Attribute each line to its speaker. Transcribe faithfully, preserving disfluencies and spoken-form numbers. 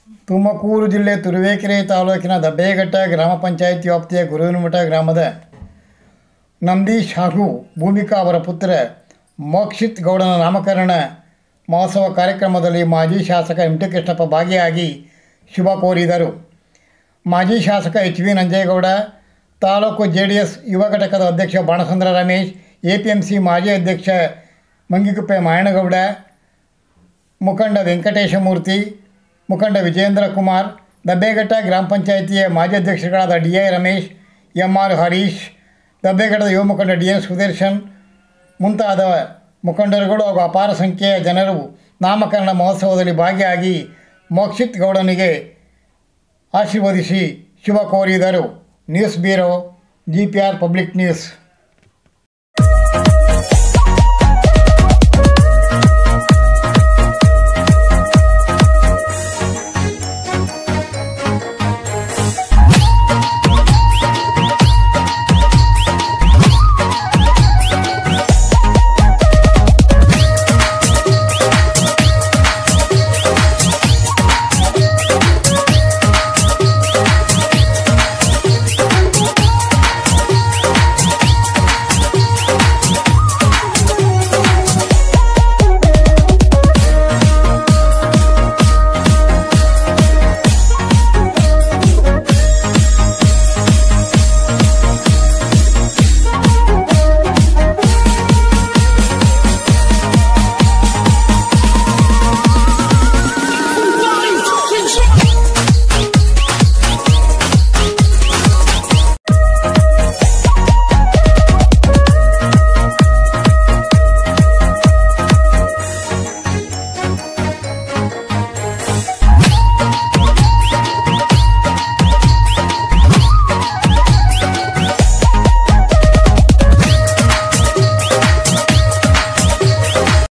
Speaker 1: ತುಮಕೂರು ಜಿಲ್ಲೆ ತುರುವೇಕೆರೆ ತಾಲೂಕಿನ ದಬ್ಬೇಘಟ್ಟ ಗ್ರಾಮ ಪಂಚಾಯತ್ ವ್ಯಾಪ್ತಿಯ ಗುರುವಿನಮಠ ಗ್ರಾಮದ ನಂದೀಶ್ ಹಾಗೂ ಭೂಮಿಕಾ ಅವರ ಪುತ್ರ ಮೋಕ್ಷಿತ್ ಗೌಡನ ನಾಮಕರಣ ಮಹೋತ್ಸವ ಕಾರ್ಯಕ್ರಮದಲ್ಲಿ ಮಾಜಿ ಶಾಸಕ ಎಂ ಟಿ ಕೃಷ್ಣಪ್ಪ ಭಾಗಿಯಾಗಿ ಶುಭ ಕೋರಿದರು. ಮಾಜಿ ಶಾಸಕ ಎಚ್ ವಿ ನಂಜೇಗೌಡ, ತಾಲೂಕು ಜೆ ಡಿ ಎಸ್ ಯುವ ಘಟಕದ ಅಧ್ಯಕ್ಷ Banasandra Ramesh, A P M C ಮಾಜಿ ಅಧ್ಯಕ್ಷ ಮಂಗಿಕುಪ್ಪೆ ಮಾಯಣಗೌಡ, ಮುಖಂಡ ವೆಂಕಟೇಶಮೂರ್ತಿ, ಮುಖಂಡ ವಿಜೇಂದ್ರ ಕುಮಾರ್, ದಬ್ಬೇಘಟ್ಟ ಗ್ರಾಮ ಪಂಚಾಯಿತಿಯ ಮಾಜಿ ಅಧ್ಯಕ್ಷರುಗಳಾದ D I Ramesh, M R Harish, ದಬ್ಬೇಘಟ್ಟದ ಯುವ ಮುಖಂಡ ಡಿ ಎನ್ ಸುದರ್ಶನ್ ಮುಂತಾದ ಮುಖಂಡರುಗಳು ಹಾಗೂ ಅಪಾರ ಸಂಖ್ಯೆಯ ಜನರು ನಾಮಕರಣ ಮಹೋತ್ಸವದಲ್ಲಿ ಭಾಗಿಯಾಗಿ ಮೋಕ್ಷಿತ್ ಗೌಡನಿಗೆ ಆಶೀರ್ವದಿಸಿ ಶುಭ ಕೋರಿದರು. News bureau, G P R public news.